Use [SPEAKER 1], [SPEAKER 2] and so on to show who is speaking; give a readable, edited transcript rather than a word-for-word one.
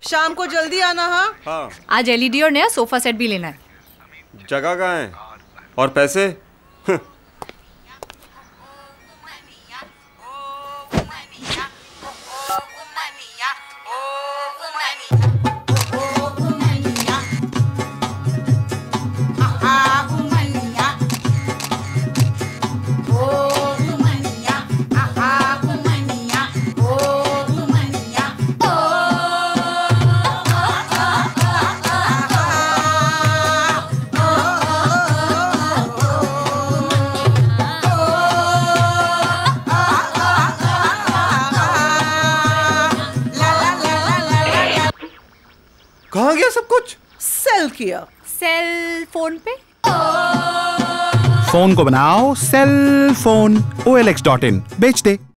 [SPEAKER 1] शाम को जल्दी आना।
[SPEAKER 2] हाँ।
[SPEAKER 3] आज एलईडी और नया सोफा सेट भी लेना है।
[SPEAKER 2] जगह कहाँ है और पैसे? कहाँ गया सब कुछ?
[SPEAKER 1] सेल किया।
[SPEAKER 3] सेल फोन पे।
[SPEAKER 4] फोन को बनाओ सेल फोन। OLX.in बेच दे।